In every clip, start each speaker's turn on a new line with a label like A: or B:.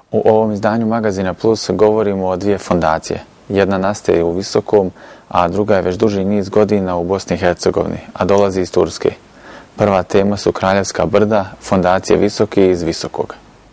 A: U ovom izdanju Magazina Plus govorimo o dvije fondacije. Jedna nastaje u Visokom, a druga je već duži niz godina u Bosni i Hercegovini, a dolazi iz Turske. Prva tema su Kraljevska brda, fondacije Visoki iz Visokog.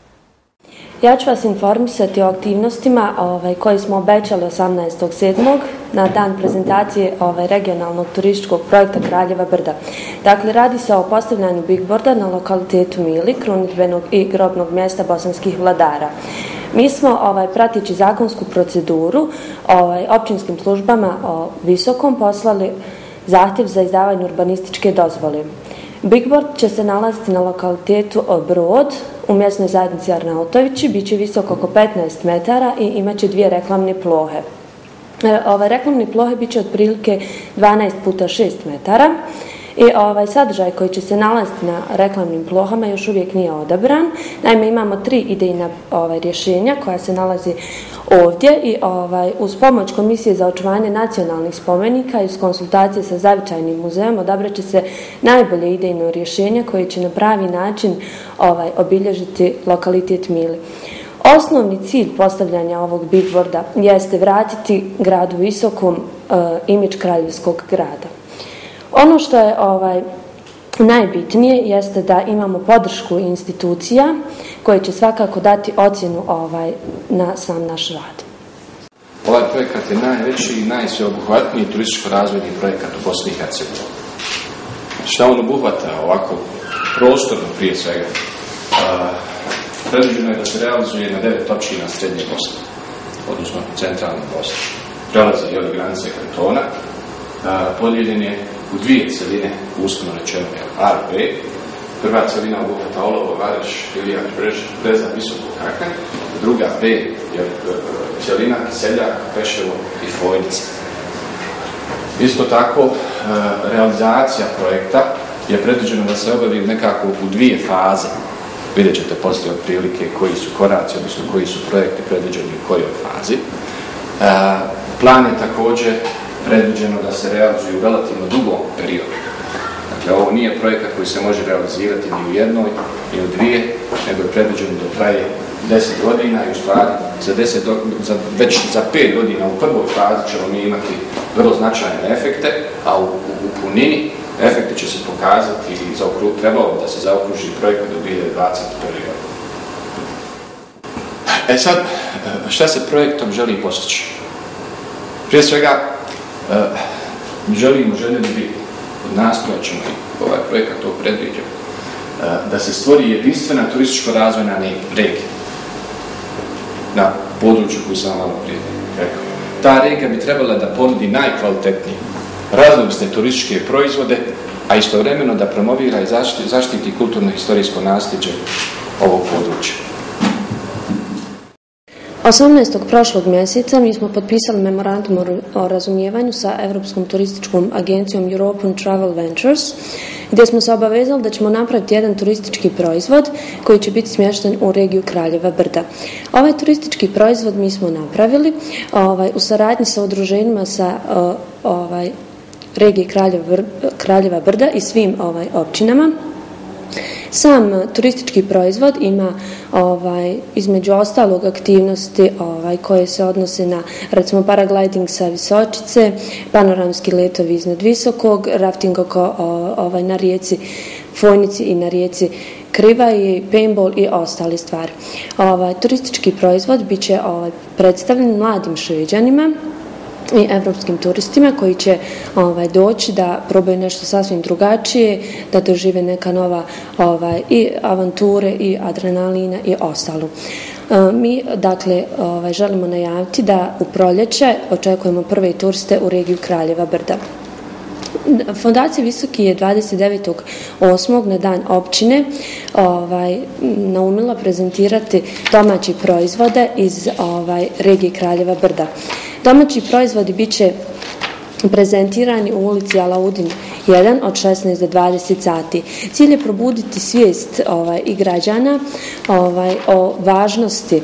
B: Ja ću vas informisati o aktivnostima koje smo obećali 18.7. na dan prezentacije regionalnog turističkog projekta Kraljeva brda. Dakle, radi se o postavljanju bigboarda na lokalitetu Mili, krunidbenog i grobnog mjesta bosanskih vladara. Mi smo, pratići zakonsku proceduru, općinskim službama o Visokom poslali zahtjev za izdavanje urbanističke dozvole. Bigboard će se nalaziti na lokalitetu Brod u mjesnoj zajednici Arnautovići, bit će visok oko 15 metara i imat će dvije reklamne plohe. Ove reklamne plohe bit će otprilike 12 puta 6 metara i sadržaj koji će se nalaziti na reklamnim plohama još uvijek nije odabran. Naime, imamo 3 idejna rješenja koja se nalazi ovdje i uz pomoć Komisije za očuvanje nacionalnih spomenika i uz konsultacije sa Zavičajnim muzejom odabrat će se najbolje idejno rješenje koje će na pravi način obilježiti lokalitet Mili. Osnovni cilj postavljanja ovog bigboarda jeste vratiti gradu Visokom imidž kraljevskog grada. Ono što je najbitnije jeste da imamo podršku institucija koje će svakako dati ocjenu na sam naš rad.
C: Ovaj projekat je najveći i najsveobuhvatniji turističko-razvojni projekat u Bosni i Hercegovini. Šta on obuhvata ovako prostorno prije svega? Predviđeno je da se realizuje na 9 općina srednje Bosne, odnosno centralne Bosne. Prelazi granice kantona, podijeljen je u dvije celine, uslovno rečeno A i B. Prva celina obuhvata Olovo, Vareš, Ilijak, Breza, Visoko, Kakanj. Druga B je celina Seljak, Peševo i Fojnica. Isto tako, realizacija projekta je predviđeno da se obavi nekako u dvije faze. Vidjet ćete poslije otprilike koji su koraci, odnosno koji su projekti predviđeni u kojoj fazi. Plan je također predviđeno da se realizuje u relativno dugom periodu. Dakle, ovo nije projekat koji se može realizirati ni u jednoj, ni u dvije, nego je predviđeno da traje 10 godina i u stvari već za 5 godina u prvoj fazi ćemo mi imati vrlo značajne efekte, a u punini efekti će se pokazati i trebalo da se zaokruži projekat do 2021. godine. Sad, šta se projektom želi postići? Prije svega, željeli bi, nastojat ćemo i ovaj projekat to predviđa, da se stvori jedinstvena turističko-razvojna regija na području koju sam malo prije rekao. Ta regija bi trebala da ponudi najkvalitetnije raznovrsne turističke proizvode, a istovremeno da promovira i zaštiti kulturno-historijsko nasljeđe ovog područja.
B: 18. prošlog mjeseca mi smo potpisali memorandum o razumijevanju sa Europskom turističkom agencijom European Travel Ventures, gdje smo se obavezali da ćemo napraviti jedan turistički proizvod koji će biti smješten u regiju Kraljeva brda. Ovaj turistički proizvod mi smo napravili u saradnji sa udruženjima sa regije Kraljeva brda i svim općinama. Sam turistički proizvod ima između ostalog aktivnosti koje se odnose na recimo paragliding sa Visočice, panoramski letovi iznad Visokog, rafting na rijeci Fojnici i na rijeci Krivaji, paintball i ostale stvari. Turistički proizvod bit će predstavljen mladim Šveđanima i evropskim turistima koji će doći da probaju nešto sasvim drugačije, da dožive neka nova i avanture i adrenalina i ostalo. Mi dakle želimo najaviti da u proljeće očekujemo prve turiste u regiju Kraljeva brda. Fondacija Visoki je 29.8. na dan općine naumila prezentirati domaće proizvode iz regije Kraljeva brda. Domaći proizvodi bit će prezentirani u ulici Alaudin 1 od 16 do 20 sati. Cilj je probuditi svijest i građana o važnosti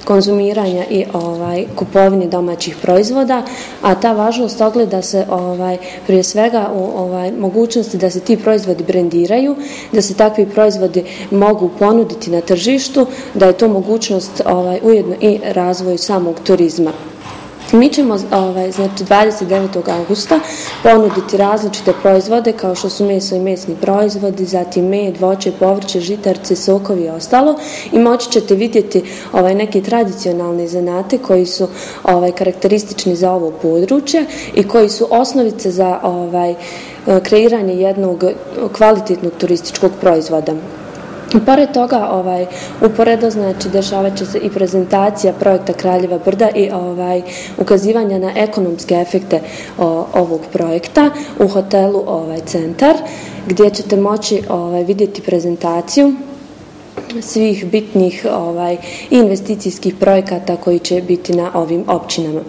B: konzumiranja i kupovine domaćih proizvoda, a ta važnost ogleda se prije svega u mogućnosti da se ti proizvodi brendiraju, da se takvi proizvodi mogu ponuditi na tržištu, da je to mogućnost ujedno i razvoju samog turizma. Mi ćemo znači 29. augusta ponuditi različite proizvode kao što su meso i mesni proizvodi, zatim med, voće, povrće, žitarice, sokovi i ostalo, i moći ćete vidjeti neke tradicionalne zanate koji su karakteristični za ovo područje i koji su osnovice za kreiranje jednog kvalitetnog turističkog proizvoda. Pored toga, uporedo znači dešavat će se i prezentacija projekta Kraljeva brda i ukazivanja na ekonomske efekte ovog projekta u hotelu Centar, gdje ćete moći vidjeti prezentaciju svih bitnih investicijskih projekata koji će biti na ovim općinama.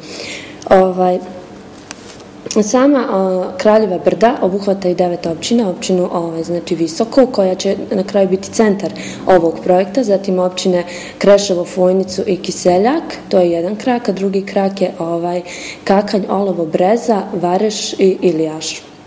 B: Sama Kraljeva brda obuhvata i 9 općina, općinu znači Visoko, koja će na kraju biti centar ovog projekta, zatim općine Kreševo, Fojnicu i Kiseljak, to je jedan krak, a drugi krak je Kakanj, Olovo, Breza, Vareš i Ilijaš.